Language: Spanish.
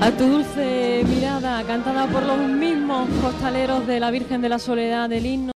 A tu dulce mirada, cantada por los mismos costaleros de la Virgen de la Soledad del himno.